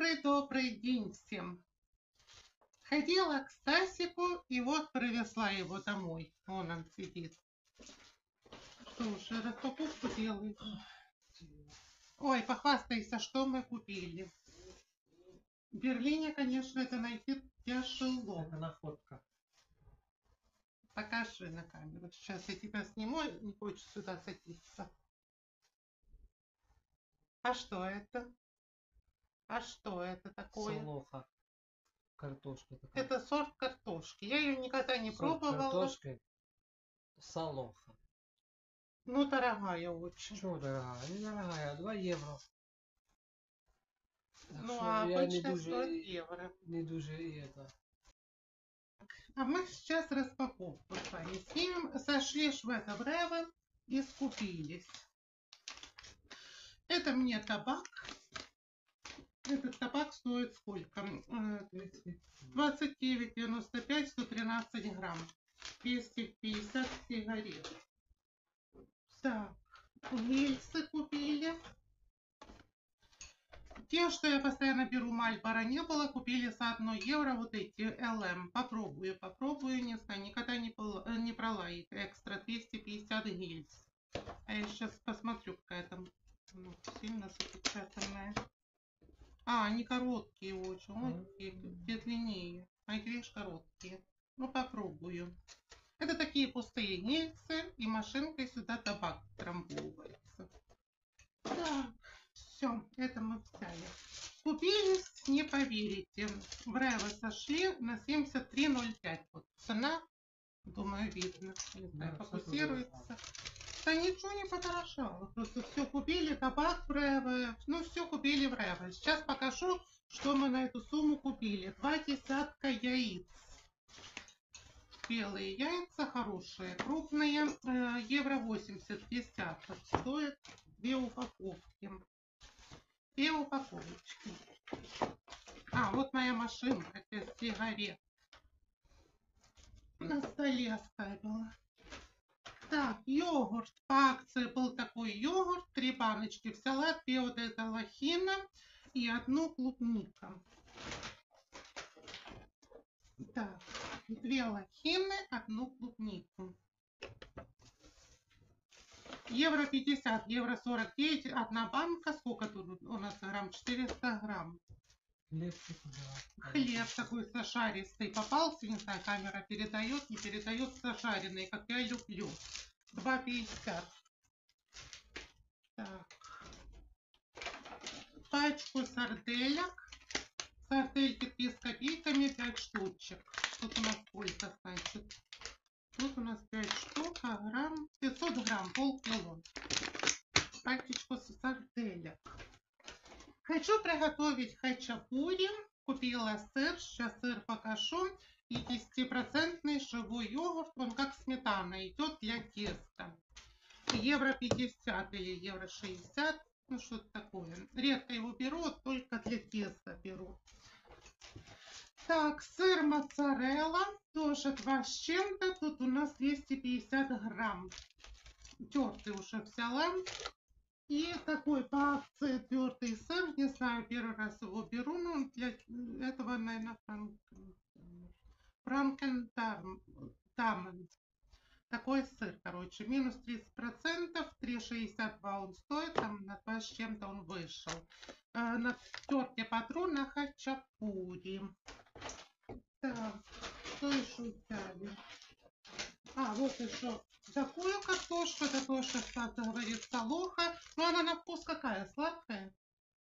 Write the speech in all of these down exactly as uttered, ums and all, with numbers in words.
Добрый-добрый день всем. Ходила к Стасику и вот привезла его домой. Вон он сидит. Что уже, распаковку делает? Ой, похвастайся, что мы купили. В Берлине, конечно, это найти тяжело. Это находка. Покажи на камеру. Сейчас я тебя сниму, не хочешь сюда садиться. А что это? А что это такое? Солоха. Картошка такая. Это сорт картошки. Я ее никогда не Сорт пробовала. картошки. Солоха. Ну, дорогая очень. Чего дорогая? Не дорогая, два евро. Так Ну, що а я не обычно дуже, стоит евро. не дуже и это. А мы сейчас распаковку с вами снимем. Сошли ж в это время и скупились. Это мне табак. Этот табак стоит сколько? двадцать девять девяносто пять, сто тринадцать грамм. двести пятьдесят сигарет. Так, гильсы купили. Те, что я постоянно беру, Мальборо не было, купили за одно евро вот эти эл эм. Попробую, попробую, не знаю, никогда не, не брала их. Экстра двести пятьдесят гильз. А я сейчас посмотрю, какая там, ну, сильно запечатанная. А, они короткие очень, вот длиннее, а эти лишь короткие. Ну, попробую. Это такие пустые гильзы, и машинкой сюда табак трамбовывается. Так, все, это мы взяли. Купились, не поверите, в Рево сошли на семьдесят три ноль пять. Вот цена, думаю, видно, не знаю, Да, фокусируется. Да ничего не подорожало, просто все купили, табак в Рево, ну все купили в Рево. Сейчас покажу, что мы на эту сумму купили. Два десятка яиц. Белые яйца хорошие, крупные, евро восемьдесят, десяток. Стоит две упаковки. Две упаковочки. А, вот моя машинка для сигарет. На столе оставила. Так, йогурт. По акции был такой йогурт. Три баночки взяла. Две вот это лохина и одну клубника. Так, две лохины, одну клубнику. Евро пятьдесят, евро сорок девять, одна банка. Сколько тут у нас грамм? четыреста грамм. Хлеб, да. Хлеб такой зашаристый попался, не знаю, камера передает, не передает, зашаренный, как я люблю. два пятьдесят. Так. Пачку сарделек. Сардельки с копейками, пять штучек. Тут у нас сколько, значит? Тут у нас пять штук, а грамм, пятьсот грамм, полкило. Пачечку сарделек. Хочу приготовить хачапури. Купила сыр, сейчас сыр покажу. И десятипроцентный живой йогурт, он как сметана, идет для теста. Евро пятьдесят или евро шестьдесят, ну что-то такое. Редко его беру, только для теста беру. Так, сыр моцарелла, тоже два с чем-то, тут у нас двести пятьдесят грамм. Тертый уже взяла. И такой по акции твердый сыр, не знаю, первый раз его беру, но для этого, наверное, франкен-даммен. Такой сыр, короче, минус тридцать процентов, три шестьдесят два он стоит, там на два с чем-то он вышел. На терке патрон на хачапури. Так, что еще взяли? А, вот еще такую картошку, это тоже, как говорит, солоха. Но она на вкус какая? Сладкая?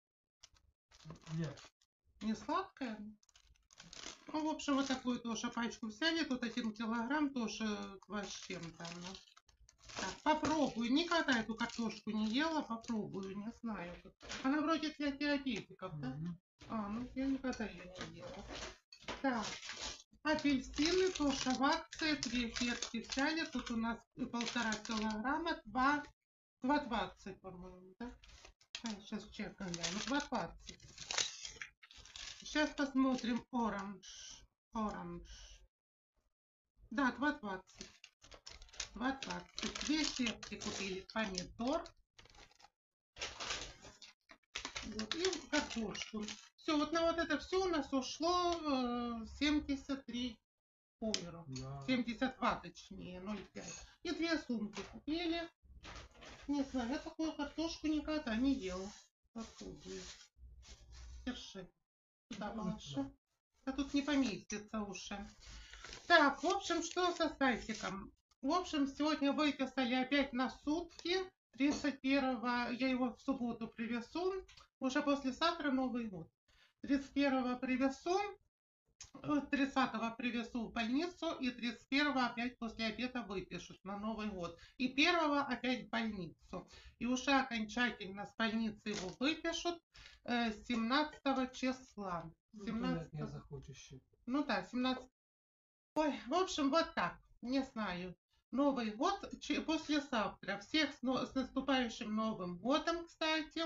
Нет. Не сладкая? Ну, в общем, вот такую тоже пачку взяли. Тут один килограмм, тоже два с чем-то. Так, попробую. Никогда эту картошку не ела, попробую, не знаю. Она вроде для диабетиков, да? Mm-hmm. А, ну я никогда ее не ела. Так. Апельсины тоже в акции, две фетки взяли, тут у нас полтора килограмма, два, два двадцать, по-моему, да? А, сейчас чекаем, ну два двадцать. Сейчас посмотрим оранж, оранж. Да, два двадцать, два двадцать. Две фетки купили, помидор. Вот, и картошку. все, вот на вот это все у нас ушло э, семьдесят три евро. Да. семьдесят два точнее, ноль пять. И две сумки купили. Не знаю, я такую картошку никогда не ела. Откуда? Держи. Туда положи. А тут не поместится уже. Так, в общем, что со сайтиком? В общем, сегодня выписали опять на сутки. тридцать первого я его в субботу привезу. Уже послезавтра Новый год. тридцать первого привезу. тридцатого привезу в больницу. И тридцать первого опять после обеда выпишут на Новый год. И первого опять в больницу. И уже окончательно с больницы его выпишут э, семнадцатого числа. семнадцатого. Не захочешь. Ну да, семнадцатого. Ой, в общем, вот так. Не знаю. Новый год че- послезавтра. Всех с, но- с наступающим Новым годом, кстати.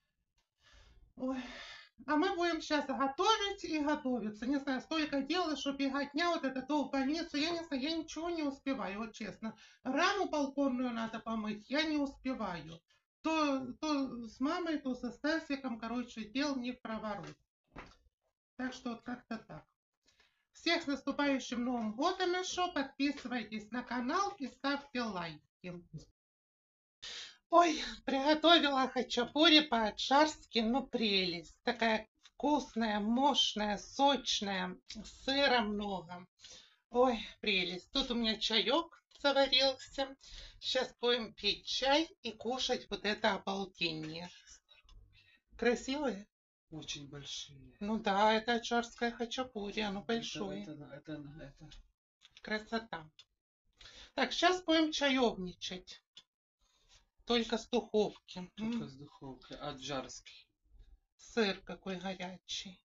Ой. А мы будем сейчас готовить и готовиться. Не знаю, столько дела, что беготня, вот это то в больницу. Я не знаю, я ничего не успеваю, вот честно. Раму балконную надо помыть, я не успеваю. То, то с мамой, то со Стасиком, короче, дел не в проворот. Так что вот как-то так. Всех с наступающим Новым годом еще. Подписывайтесь на канал и ставьте лайки. Ой, приготовила хачапури по-аджарски, ну прелесть. Такая вкусная, мощная, сочная, сыра много. Ой, прелесть. Тут у меня чаек заварился. Сейчас будем пить чай и кушать вот это обалдение. Красивое? Очень большие. Ну да, это аджарская хачапури, оно большое. Это, это, это, это. Красота. Так, сейчас будем чаевничать. Только с духовки. Только М, с духовкой. Аджарский. Сыр какой горячий.